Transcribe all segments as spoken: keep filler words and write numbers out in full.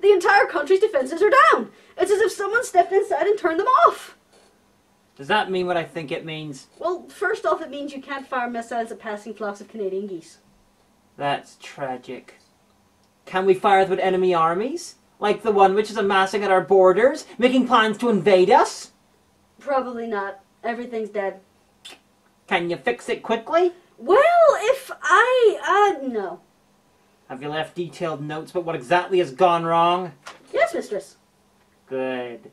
the entire country's defences are down. It's as if someone stepped inside and turned them off. Does that mean what I think it means? Well, first off, it means you can't fire missiles at passing flocks of Canadian geese. That's tragic. Can we fire them at enemy armies? Like the one which is amassing at our borders, making plans to invade us? Probably not. Everything's dead. Can you fix it quickly? Well, if I, uh, no. Have you left detailed notes about what exactly has gone wrong? Yes, mistress. Good.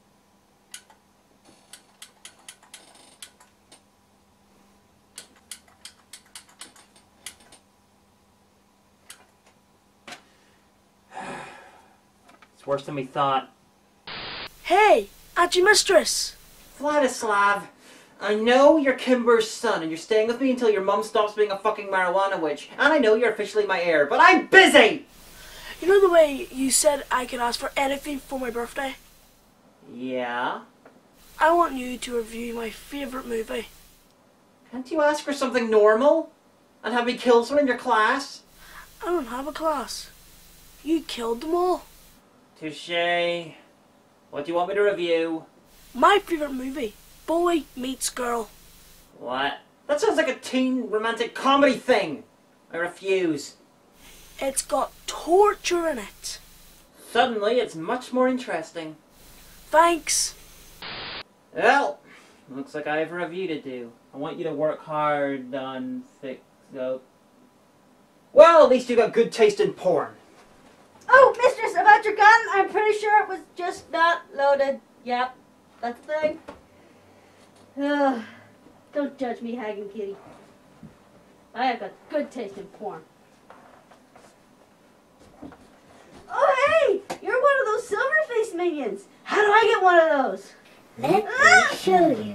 It's worse than we thought. Hey, Auntie Mistress! Vladislav, I know you're Kimber's son and you're staying with me until your mum stops being a fucking marijuana witch, and I know you're officially my heir, but I'm busy! You know the way you said I could ask for anything for my birthday? Yeah? I want you to review my favourite movie. Can't you ask for something normal? And have me kill someone in your class? I don't have a class. You killed them all. Touché. What do you want me to review? My favourite movie, Boy Meets Girl. What? That sounds like a teen romantic comedy thing. I refuse. It's got torture in it. Suddenly, it's much more interesting. Thanks. Well, looks like I have a review to do. I want you to work hard on fix up. Well, at least you got good taste in porn. Oh, mistress, about your gun, I'm pretty sure it was just not loaded. Yep, that's the thing. Ugh, don't judge me, Hagen Kitty. I have got good taste in porn. Oh, hey! You're one of those silver-faced minions. How do I get one of those? Let me show you.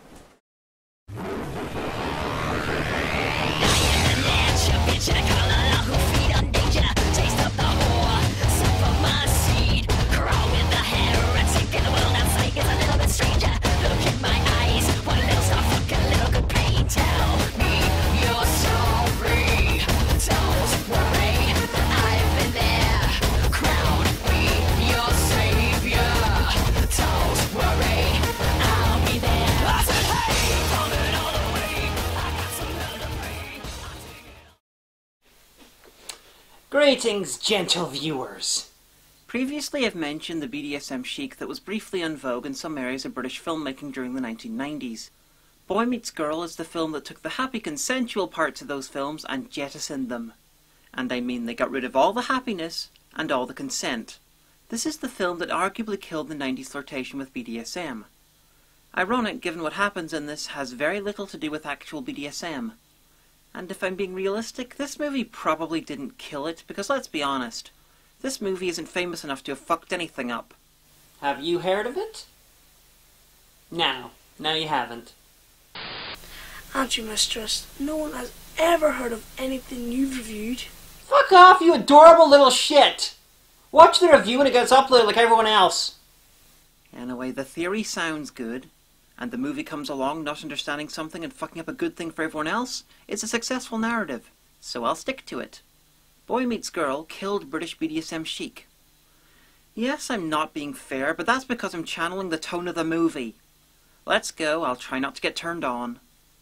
Greetings, gentle viewers. Previously I've mentioned the B D S M chic that was briefly en vogue in some areas of British filmmaking during the nineteen nineties. Boy Meets Girl is the film that took the happy consensual parts of those films and jettisoned them. And I mean they got rid of all the happiness and all the consent. This is the film that arguably killed the nineties flirtation with B D S M. Ironic, given what happens in this has very little to do with actual B D S M. And if I'm being realistic, this movie probably didn't kill it, because let's be honest, this movie isn't famous enough to have fucked anything up. Have you heard of it? No, no you haven't. Auntie Mistress, no one has ever heard of anything you've reviewed. Fuck off, you adorable little shit! Watch the review when it gets uploaded like everyone else. Anyway, the theory sounds good, and the movie comes along not understanding something and fucking up a good thing for everyone else. It's a successful narrative, so I'll stick to it. Boy Meets Girl killed British B D S M chic. Yes, I'm not being fair, but that's because I'm channeling the tone of the movie. Let's go, I'll try not to get turned on.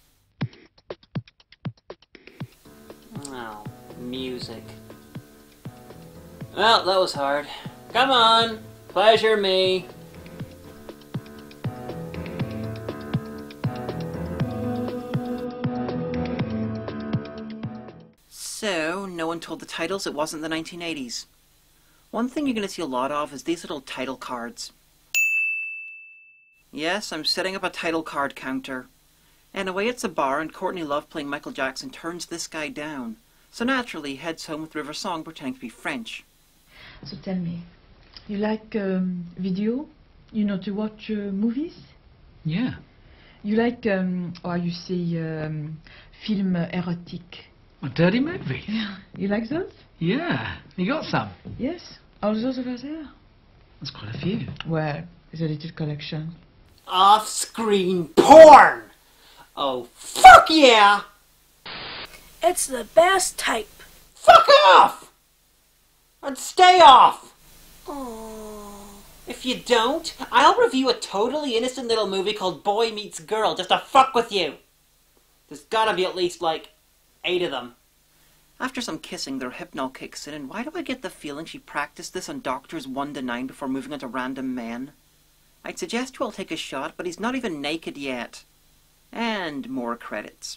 Oh, music. Well, that was hard. Come on, pleasure me. So, no one told the titles it wasn't the nineteen eighties. One thing you're going to see a lot of is these little title cards. Yes, I'm setting up a title card counter. Anyway, it's a bar and Courtney Love playing Michael Jackson turns this guy down. So naturally he heads home with River Song pretending to be French. So tell me, you like um, video? You know to watch uh, movies? Yeah. You like, um, or you say, um, film erotic? A dirty movie. Yeah. You like those? Yeah. You got some? Yes. All those over there? There's quite a few. Well, it's a little collection. Off-screen porn! Oh, fuck yeah! It's the best type. Fuck off! And stay off! Oh. If you don't, I'll review a totally innocent little movie called Boy Meets Girl just to fuck with you. There's gotta be at least, like, eight of them. After some kissing, their hypnol kicks in, and why do I get the feeling she practiced this on doctors one to nine before moving on to random men? I'd suggest you all take a shot, but he's not even naked yet. And more credits.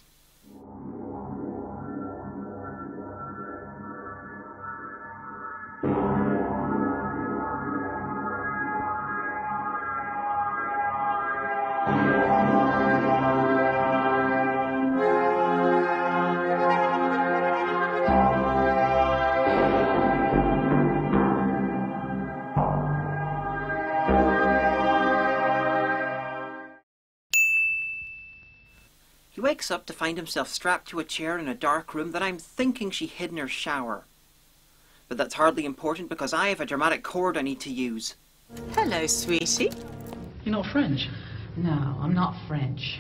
He wakes up to find himself strapped to a chair in a dark room that I'm thinking she hid in her shower. But that's hardly important because I have a dramatic chord I need to use. Hello, sweetie. You're not French? No, I'm not French.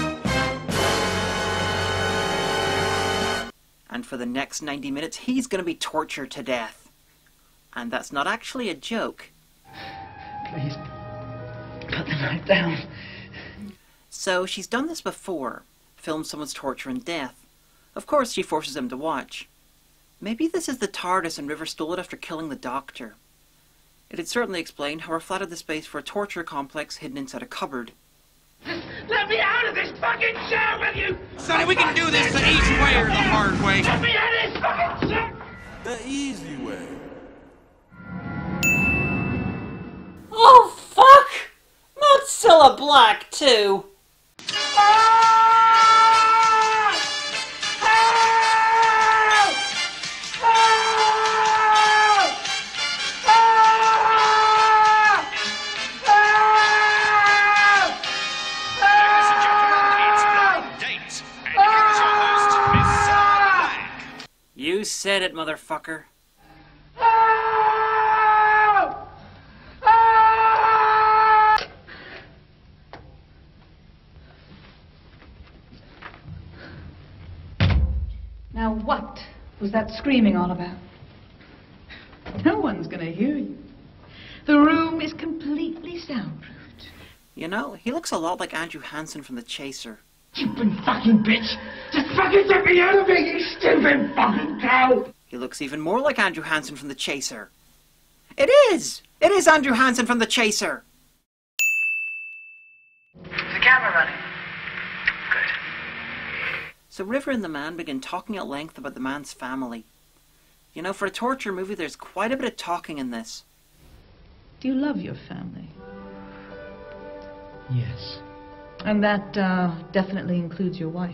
And for the next ninety minutes, he's going to be tortured to death. And that's not actually a joke. Please, put the knife down. So she's done this before. Filmed someone's torture and death. Of course she forces him to watch. Maybe this is the TARDIS and River stole it after killing the Doctor. It'd certainly explain how her flat had the space for a torture complex hidden inside a cupboard. Let me out of this fucking chair with you! Sonny, we can do this the easy way or the hard way. Let me out of this fucking chair! The easy way. Oh, fuck! Mozilla Black, too! You said it, motherfucker. Now what was that screaming all about? No one's gonna hear you. The room is completely soundproofed. You know, he looks a lot like Andrew Hansen from The Chaser. Stupid fucking bitch! Just fucking get me out of here, you stupid fucking cow! He looks even more like Andrew Hansen from The Chaser. It is! It is Andrew Hansen from The Chaser! Is the camera running? Good. So River and the man begin talking at length about the man's family. You know, for a torture movie, there's quite a bit of talking in this. Do you love your family? Yes. And that uh, definitely includes your wife.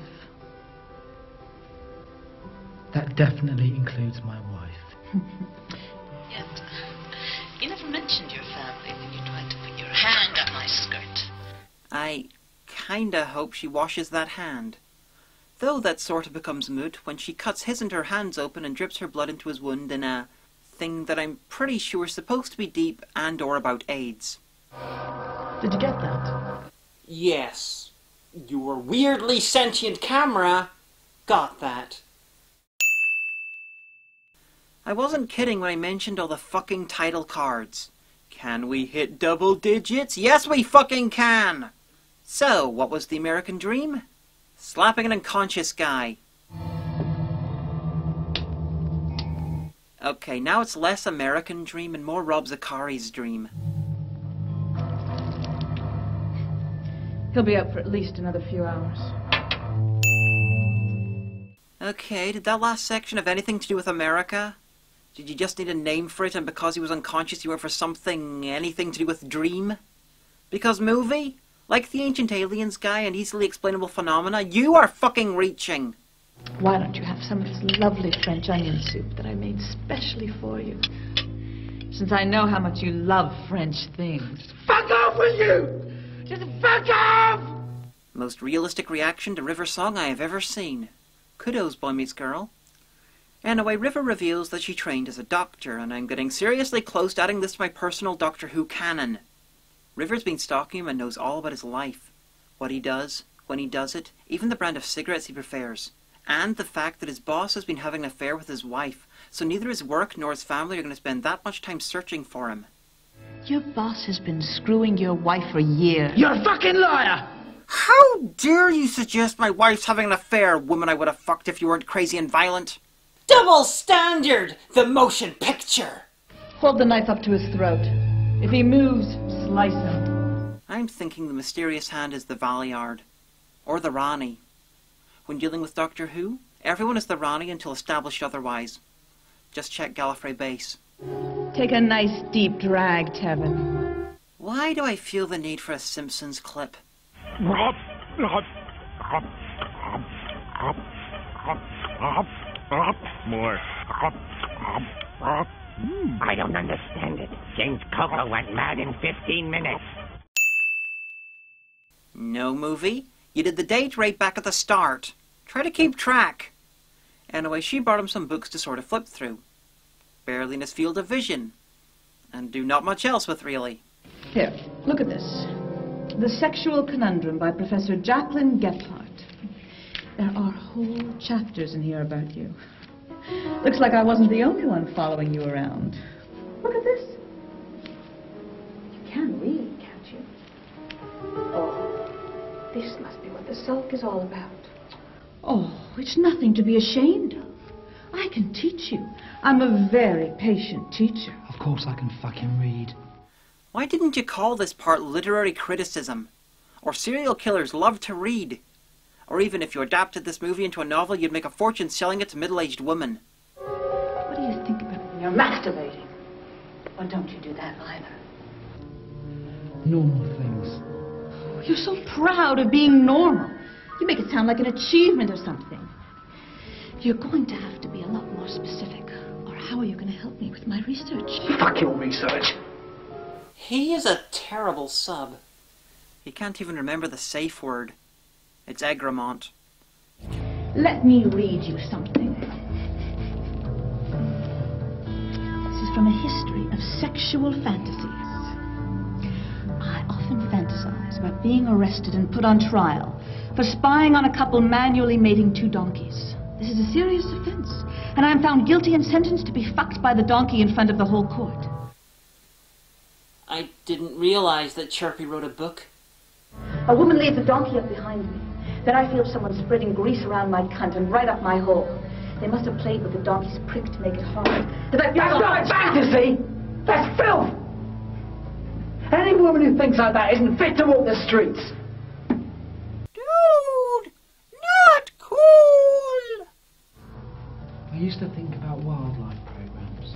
That definitely includes my wife. Yet, you never mentioned your family when you tried to put your hand up my skirt. I kinda hope she washes that hand. Though that sort of becomes moot when she cuts his and her hands open and drips her blood into his wound in a thing that I'm pretty sure is supposed to be deep and or about AIDS. Did you get that? Yes. Your weirdly sentient camera got that. I wasn't kidding when I mentioned all the fucking title cards. Can we hit double digits? Yes, we fucking can! So, what was the American dream? Slapping an unconscious guy. Okay, now it's less American dream and more Rob Zakari's dream. He'll be up for at least another few hours. Okay, did that last section have anything to do with America? Did you just need a name for it, and because he was unconscious you went for something, anything to do with dream? Because movie? Like the Ancient Aliens guy and easily explainable phenomena? You are fucking reaching! Why don't you have some of this lovely French onion soup that I made specially for you? Since I know how much you love French things. Fuck off with you! Just fuck off! Most realistic reaction to River song I have ever seen. Kudos, Boy Meets Girl. Anyway, River reveals that she trained as a doctor, and I'm getting seriously close to adding this to my personal Doctor Who canon. River's been stalking him and knows all about his life. What he does, when he does it, even the brand of cigarettes he prefers. And the fact that his boss has been having an affair with his wife, so neither his work nor his family are going to spend that much time searching for him. Your boss has been screwing your wife for years. You're a fucking liar! How dare you suggest my wife's having an affair, woman I would have fucked if you weren't crazy and violent? Double standard! The motion picture! Hold the knife up to his throat. If he moves, slice him. I'm thinking the mysterious hand is the Valeyard. Or the Rani. When dealing with Doctor Who, everyone is the Rani until established otherwise. Just check Gallifrey Base. Take a nice deep drag, Tevin. Why do I feel the need for a Simpsons clip? More. I don't understand it. James Coco went mad in fifteen minutes. No, movie. You did the date right back at the start. Try to keep track. Anyway, she brought him some books to sort of flip through. Barely in his field of vision. And do not much else with, really. Here, look at this. The Sexual Conundrum by Professor Jacqueline Gephardt. There are whole chapters in here about you. Looks like I wasn't the only one following you around. Look at this. You can read, can't you? Oh, this must be what the sulk is all about. Oh, it's nothing to be ashamed of. I can teach you. I'm a very patient teacher. Of course I can fucking read. Why didn't you call this part literary criticism? Or serial killers love to read? Or even if you adapted this movie into a novel, you'd make a fortune selling it to middle-aged women. What do you think about when you're masturbating? Or don't you do that either? Normal things. You're so proud of being normal. You make it sound like an achievement or something. You're going to have to be a lot more specific. Or how are you going to help me with my research? Fuck your research. He is a terrible sub. He can't even remember the safe word. It's Egremont. Let me read you something. This is from a history of sexual fantasies. I often fantasize about being arrested and put on trial for spying on a couple manually mating two donkeys. This is a serious offense, and I am found guilty and sentenced to be fucked by the donkey in front of the whole court. I didn't realize that Chirpy wrote a book. A woman leaves a donkey up behind me. Then I feel someone spreading grease around my cunt and right up my hole. They must have played with the donkey's prick to make it hard. That That's not fantasy! That's filth! Any woman who thinks like that isn't fit to walk the streets. Dude! Not cool! I used to think about wildlife programs.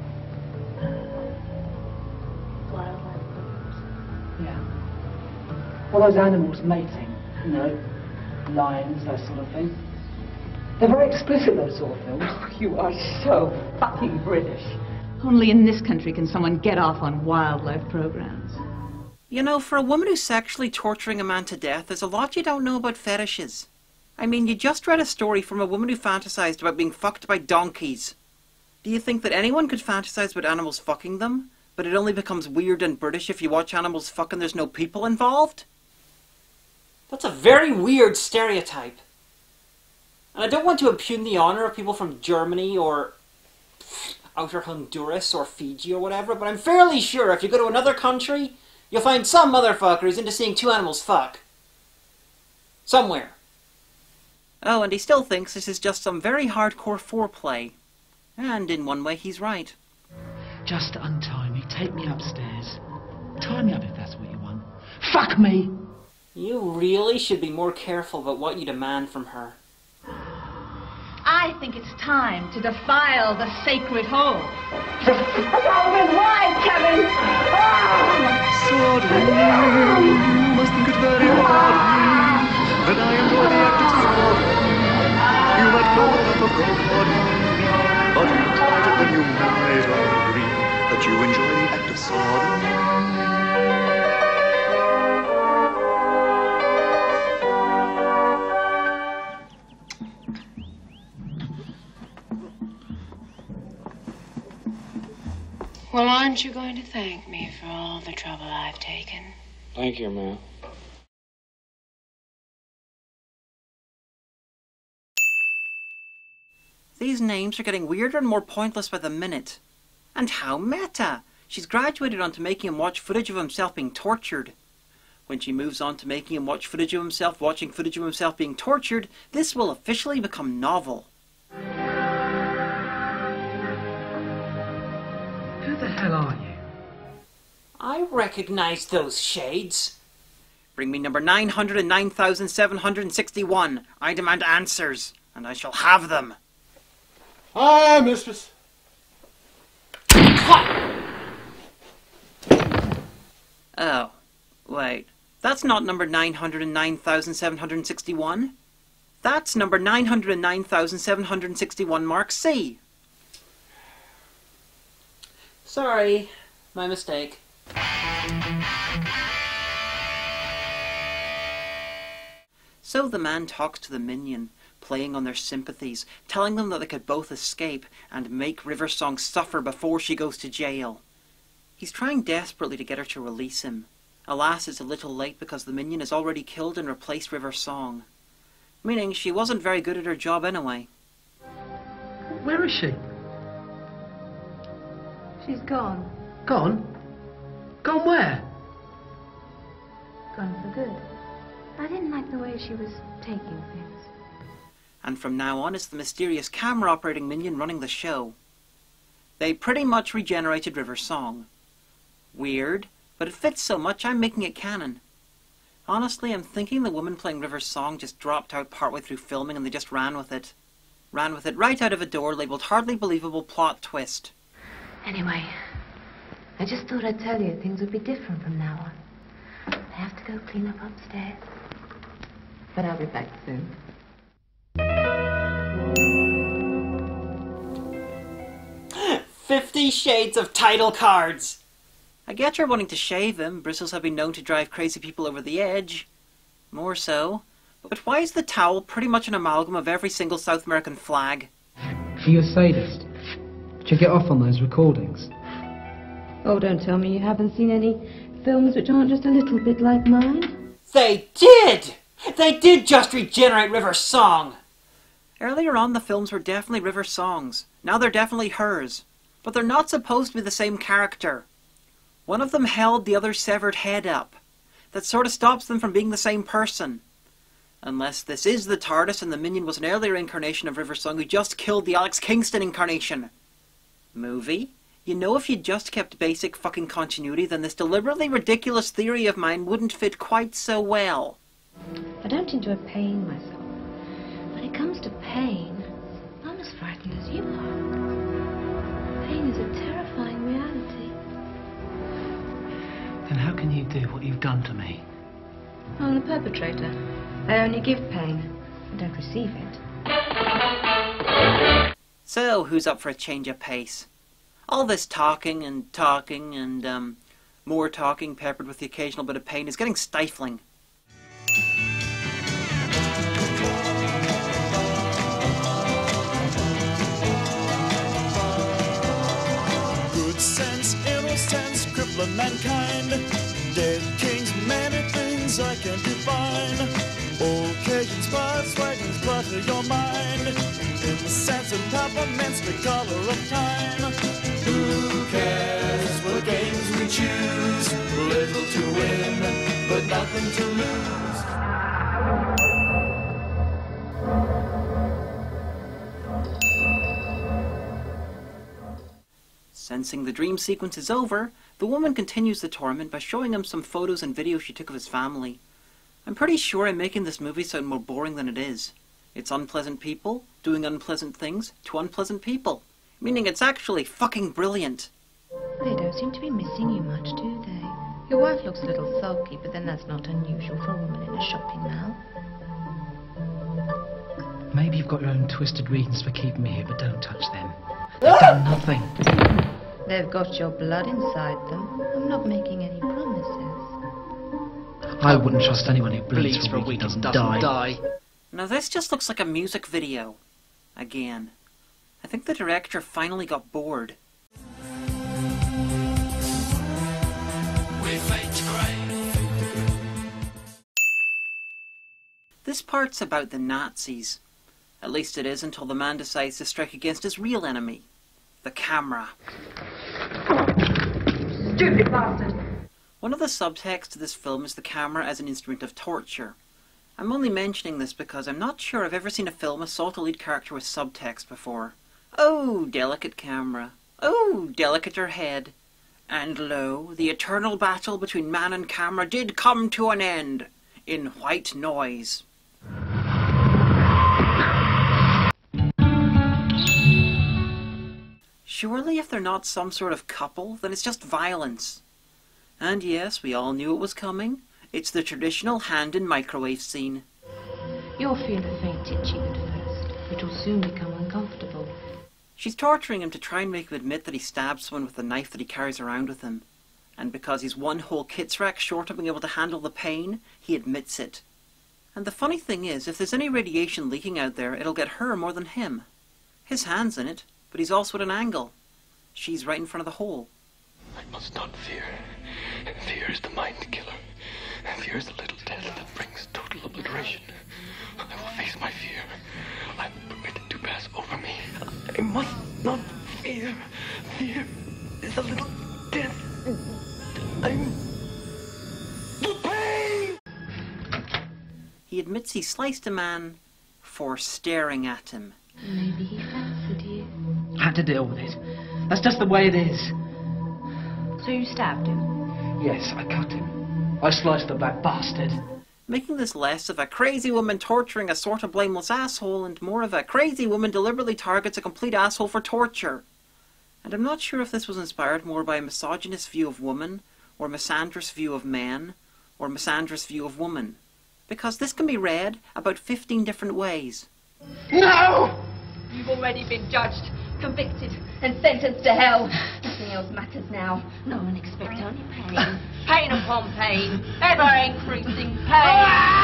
Wildlife programs? Yeah. All those animals mating, you know, lions, that sort of thing. They're very explicit, those sort of films. You are so fucking British. Only in this country can someone get off on wildlife programs. You know, for a woman who's sexually torturing a man to death, there's a lot you don't know about fetishes. I mean, you just read a story from a woman who fantasized about being fucked by donkeys. Do you think that anyone could fantasize about animals fucking them, but it only becomes weird and British if you watch animals fuck and there's no people involved? That's a very weird stereotype. And I don't want to impugn the honour of people from Germany or outer Honduras or Fiji or whatever, but I'm fairly sure if you go to another country, you'll find some motherfucker who's into seeing two animals fuck. Somewhere. Oh, and he still thinks this is just some very hardcore foreplay. And in one way, he's right. Just untie me, take me upstairs. Tie me up if that's what you want. Fuck me! You really should be more careful about what you demand from her. I think it's time to defile the sacred hole. Calvin, why, Kevin? Sorry, you must think it's very hard that I enjoy the act of sorry. You let go of the body, but you tried it when you might agree that you enjoy the act of sorry. Well, aren't you going to thank me for all the trouble I've taken? Thank you, ma'am. These names are getting weirder and more pointless by the minute. And how meta! She's graduated onto making him watch footage of himself being tortured. When she moves on to making him watch footage of himself watching footage of himself being tortured, this will officially become novel. Who the hell are you? I recognize those shades. Bring me number nine hundred nine thousand seven hundred sixty-one. I demand answers, and I shall have them. Hi, mistress. Oh, wait. That's not number nine hundred nine thousand seven hundred sixty-one. That's number nine hundred nine thousand seven hundred sixty-one Mark C. Sorry, my mistake. So the man talks to the minion, playing on their sympathies, telling them that they could both escape and make Riversong suffer before she goes to jail. He's trying desperately to get her to release him. Alas, it's a little late because the minion has already killed and replaced Riversong. Meaning she wasn't very good at her job anyway. Where is she? She's gone. Gone? Gone where? Gone for good. I didn't like the way she was taking things. And from now on, it's the mysterious camera-operating minion running the show. They pretty much regenerated Riversong. Weird, but it fits so much I'm making it canon. Honestly, I'm thinking the woman playing Riversong just dropped out partway through filming and they just ran with it. Ran with it right out of a door labelled Hardly Believable Plot Twist. Anyway, I just thought I'd tell you things would be different from now on. I have to go clean up upstairs. But I'll be back soon. Fifty Shades of title cards! I get you're wanting to shave him. Bristles have been known to drive crazy people over the edge. More so. But why is the towel pretty much an amalgam of every single South American flag? Are you a sadist? Did you get off on those recordings? Oh, don't tell me you haven't seen any films which aren't just a little bit like mine. They did! They did just regenerate Riversong! Earlier on, the films were definitely Riversong's. Now they're definitely hers. But they're not supposed to be the same character. One of them held the other's severed head up. That sort of stops them from being the same person. Unless this is the TARDIS and the minion was an earlier incarnation of Riversong who just killed the Alex Kingston incarnation. Movie? You know, if you'd just kept basic fucking continuity, then this deliberately ridiculous theory of mine wouldn't fit quite so well. I don't enjoy pain myself. When it comes to pain, I'm as frightened as you are. Pain is a terrifying reality. Then how can you do what you've done to me? I'm the perpetrator. I only give pain. I don't receive it. So, who's up for a change of pace? All this talking and talking and, um, more talking peppered with the occasional bit of pain is getting stifling. Good sense, innocence, crippling mankind. Dead kings, many things I can define. Occasions, spots, wagons, clutter your mind. In the sense of peppermints, the color of time. Who cares what games we choose? Little to win, but nothing to lose. Sensing the dream sequence is over, the woman continues the torment by showing him some photos and videos she took of his family. I'm pretty sure I'm making this movie sound more boring than it is. It's unpleasant people doing unpleasant things to unpleasant people. Meaning it's actually fucking brilliant. They don't seem to be missing you much, do they? Your wife looks a little sulky, but then that's not unusual for a woman in a shopping mall. Maybe you've got your own twisted reasons for keeping me here, but don't touch them. They've done nothing. They've got your blood inside them. I'm not making any promises. I wouldn't trust anyone who bleeds, bleeds for a week and doesn't, doesn't die. die. Now this just looks like a music video. Again. I think the director finally got bored. This part's about the Nazis. At least it is until the man decides to strike against his real enemy, the camera. Stupid bastard! One of the subtexts to this film is the camera as an instrument of torture. I'm only mentioning this because I'm not sure I've ever seen a film assault a lead character with subtext before. Oh, delicate camera. Oh, delicater head. And lo, the eternal battle between man and camera did come to an end, in white noise. Surely if they're not some sort of couple, then it's just violence. And yes, we all knew it was coming. It's the traditional hand in microwave scene. You'll feel a faint itching at first, which will soon become uncomfortable. She's torturing him to try and make him admit that he stabbed someone with the knife that he carries around with him. And because he's one whole kit's rack short of being able to handle the pain, he admits it. And the funny thing is, if there's any radiation leaking out there, it'll get her more than him. His hand's in it, but he's also at an angle. She's right in front of the hole. I must not fear. Fear is the mind killer. Fear is the little death that brings total obliteration. I will face my fear. I will permit it to pass over me. I must not fear. Fear is a little death. I'm the pain. He admits he sliced a man for staring at him. Maybe he fancied you. I had to deal with it. That's just the way it is. So you stabbed him? Yes, I cut him. I sliced the black bastard. Making this less of a crazy woman torturing a sort of blameless asshole and more of a crazy woman deliberately targets a complete asshole for torture. And I'm not sure if this was inspired more by a misogynist view of woman, or misandrous view of men, or misandrous view of woman. Because this can be read about fifteen different ways. No! You've already been judged, convicted, and sentenced to hell. Nothing else matters now. No one expects only pain. Pain upon pain. Ever-increasing pain.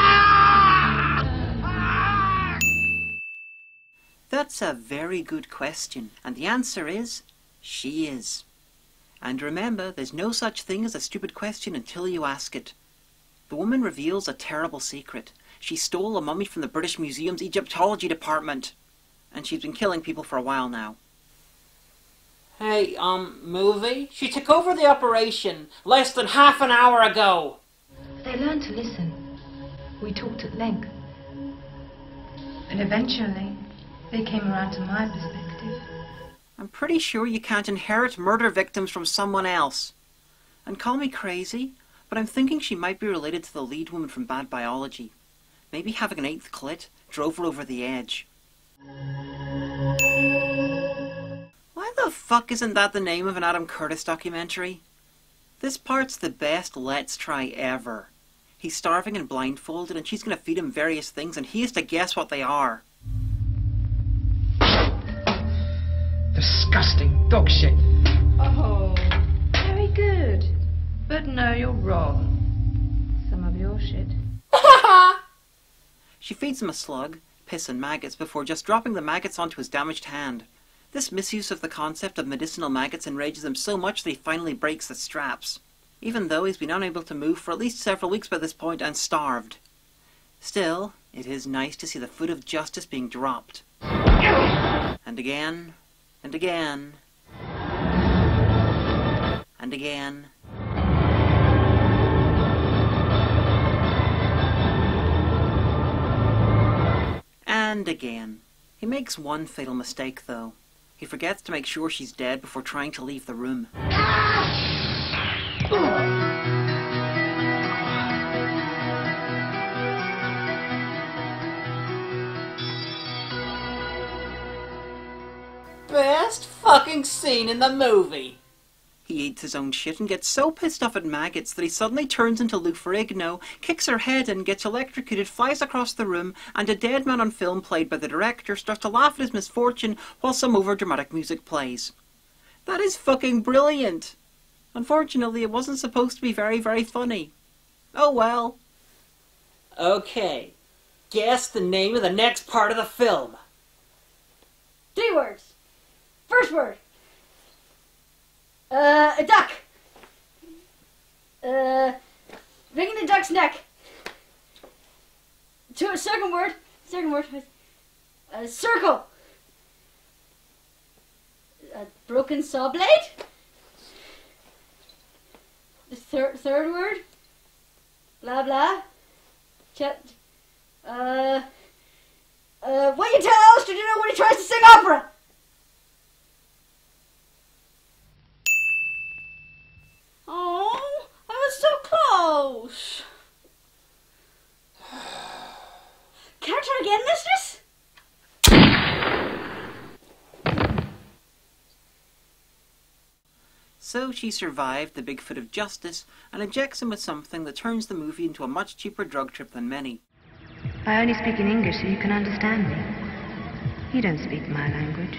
That's a very good question. And the answer is, she is. And remember, there's no such thing as a stupid question until you ask it. The woman reveals a terrible secret. She stole a mummy from the British Museum's Egyptology department. And she's been killing people for a while now. Hey, um, movie? She took over the operation less than half an hour ago. They learned to listen. We talked at length. And eventually, they came around to my perspective. I'm pretty sure you can't inherit murder victims from someone else. And call me crazy, but I'm thinking she might be related to the lead woman from Bad Biology. Maybe having an eighth clit drove her over the edge. Why the fuck isn't that the name of an Adam Curtis documentary? This part's the best let's try ever. He's starving and blindfolded and she's gonna feed him various things and he has to guess what they are. Disgusting dog shit. Oh, very good. But no, you're wrong. Some of your shit. She feeds him a slug, piss and maggots before just dropping the maggots onto his damaged hand. This misuse of the concept of medicinal maggots enrages him so much that he finally breaks the straps, even though he's been unable to move for at least several weeks by this point and starved. Still, it is nice to see the foot of justice being dropped. And again, and again, and again. And again. He makes one fatal mistake, though. He forgets to make sure she's dead before trying to leave the room. Best fucking scene in the movie! He eats his own shit and gets so pissed off at maggots that he suddenly turns into Lou Ferrigno, kicks her head in, gets electrocuted, flies across the room, and a dead man on film played by the director starts to laugh at his misfortune while some overdramatic music plays. That is fucking brilliant! Unfortunately, it wasn't supposed to be very, very funny. Oh well. Okay. Guess the name of the next part of the film. Three words. First word. Uh, a duck. Uh, wringing the duck's neck. To a second word. Second word. A circle. A broken saw blade. The third third word. Blah blah. Chat. Uh. Uh. What you tell Alistair to do when he tries to sing opera? Oh, I was so close. Can I try again, mistress? So she survived the Bigfoot of Justice and injects him with something that turns the movie into a much cheaper drug trip than many. I only speak in English so you can understand me. You don't speak my language.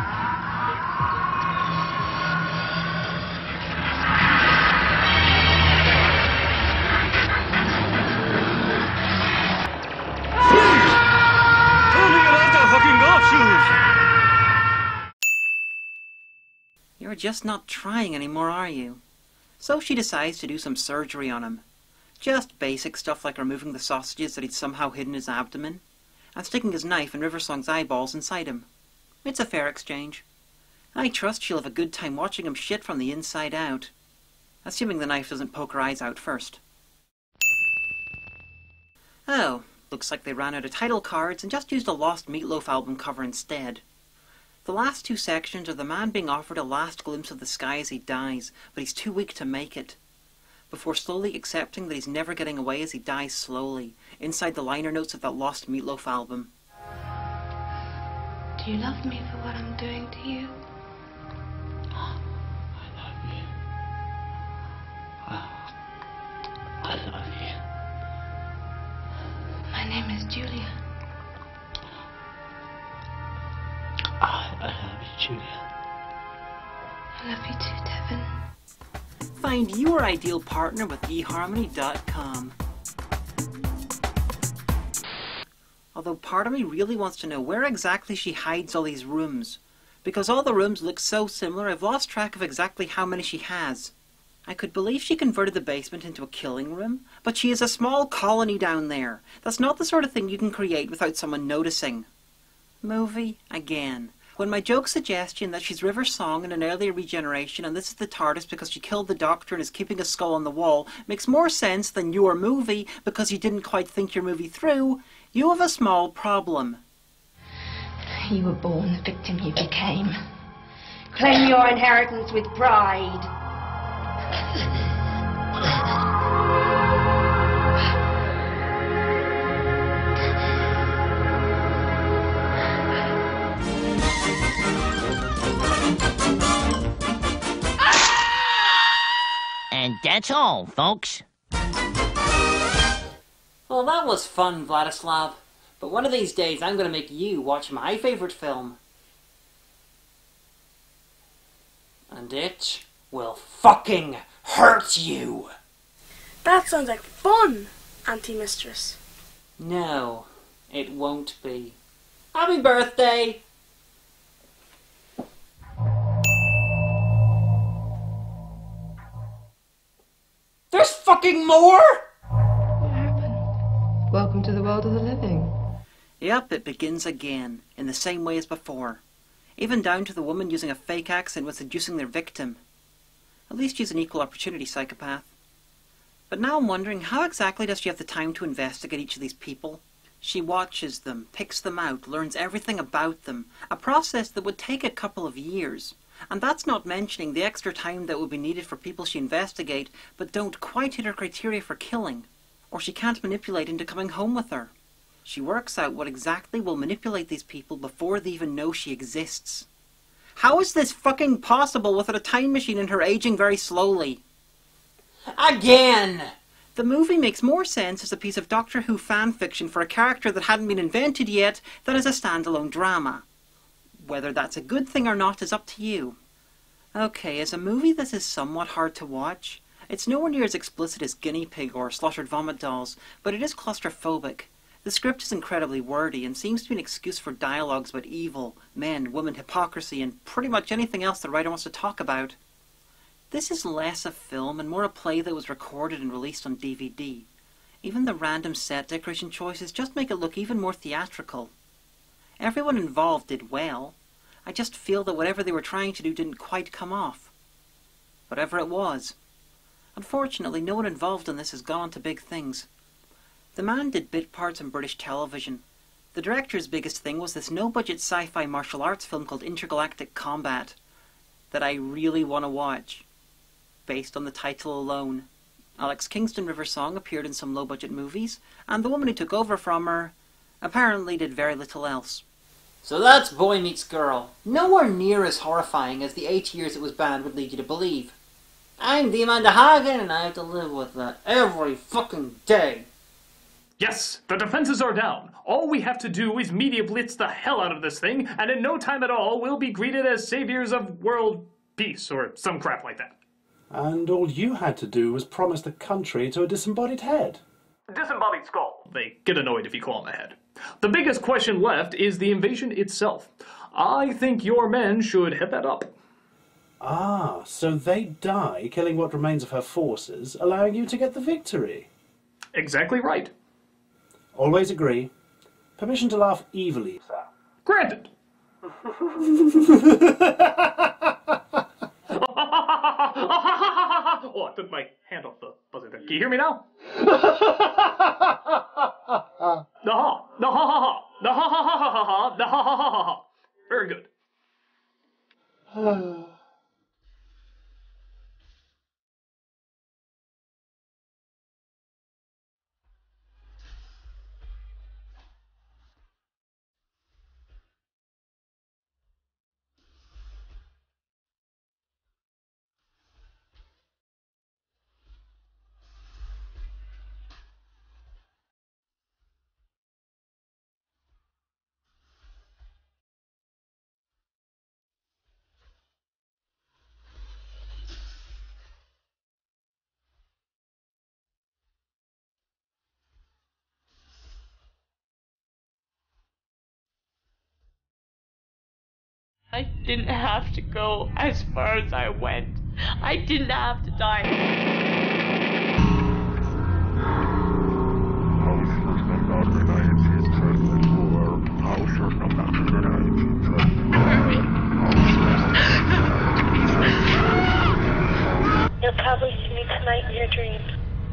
You're just not trying anymore, are you? So she decides to do some surgery on him. Just basic stuff like removing the sausages that he'd somehow hidden in his abdomen, and sticking his knife in Riversong's eyeballs inside him. It's a fair exchange. I trust she'll have a good time watching him shit from the inside out. Assuming the knife doesn't poke her eyes out first. Oh, looks like they ran out of title cards and just used a Lost Meatloaf album cover instead. The last two sections are the man being offered a last glimpse of the sky as he dies, but he's too weak to make it, before slowly accepting that he's never getting away as he dies slowly, inside the liner notes of that Lost Meatloaf album. Do you love me for what I'm doing to you? I love you. Oh, I love you. My name is Julia. I, I love you, Julia. I love you too, Devon. Find your ideal partner with e harmony dot com. Although part of me really wants to know where exactly she hides all these rooms. Because all the rooms look so similar, I've lost track of exactly how many she has. I could believe she converted the basement into a killing room, but she has a small colony down there. That's not the sort of thing you can create without someone noticing. Movie again. When my joke suggestion that she's River Song in an earlier regeneration and this is the TARDIS because she killed the Doctor and is keeping a skull on the wall makes more sense than your movie because you didn't quite think your movie through, you have a small problem. You were born the victim you became. Claim your inheritance with pride. And that's all, folks. Well, that was fun, Vladislav. But one of these days I'm going to make you watch my favourite film. And it will fucking hurt you. That sounds like fun, Auntie Mistress. No, it won't be. Happy birthday! There's fucking more?! What happened? Welcome to the world of the living. Yep, it begins again, in the same way as before. Even down to the woman using a fake accent when seducing their victim. At least she's an equal opportunity psychopath. But now I'm wondering, how exactly does she have the time to investigate each of these people? She watches them, picks them out, learns everything about them, a process that would take a couple of years. And that's not mentioning the extra time that would be needed for people she investigate, but don't quite hit her criteria for killing, or she can't manipulate into coming home with her. She works out what exactly will manipulate these people before they even know she exists. How is this fucking possible without a time machine and her aging very slowly? Again! The movie makes more sense as a piece of Doctor Who fan fiction for a character that hadn't been invented yet than as a standalone drama. Whether that's a good thing or not is up to you. Okay, as a movie this is somewhat hard to watch. It's nowhere near as explicit as Guinea Pig or Slaughtered Vomit Dolls, but it is claustrophobic. The script is incredibly wordy and seems to be an excuse for dialogues about evil, men, women, hypocrisy, and pretty much anything else the writer wants to talk about. This is less a film and more a play that was recorded and released on D V D. Even the random set decoration choices just make it look even more theatrical. Everyone involved did well. I just feel that whatever they were trying to do didn't quite come off. Whatever it was. Unfortunately, no one involved in this has gone on to big things. The man did bit parts on British television. The director's biggest thing was this no-budget sci-fi martial arts film called Intergalactic Combat that I really want to watch, based on the title alone. Alex Kingston River Song appeared in some low-budget movies, and the woman who took over from her apparently did very little else. So that's Boy Meets Girl. Nowhere near as horrifying as the eight years it was banned would lead you to believe. I'm the Amanda Hagen, and I have to live with that every fucking day. Yes, the defenses are down. All we have to do is media blitz the hell out of this thing, and in no time at all, we'll be greeted as saviors of world peace, or some crap like that. And all you had to do was promise the country to a disembodied head. Disembodied skull. They get annoyed if you call him a head. The biggest question left is the invasion itself. I think your men should head that up. Ah, so they die killing what remains of her forces, allowing you to get the victory. Exactly right. Always agree. Permission to laugh evilly, sir. Granted. Oh, I took my hand off the buzzer there. Can you hear me now? The ha, the ha ha ha, the ha ha ha ha ha, the ha ha ha ha ha. Very good. I didn't have to go as far as I went. I didn't have to die. You'll probably see me tonight in your dreams.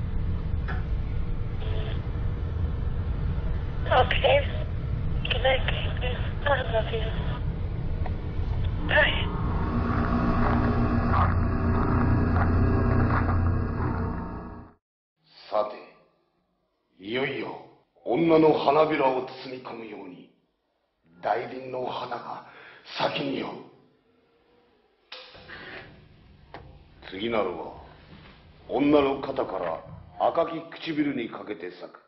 Okay. Good night, baby. I love you. Bye. さて、いよいよ女の花びらを包み込むように大輪の花が咲きによう。次なるは女の肩から赤き唇にかけて咲く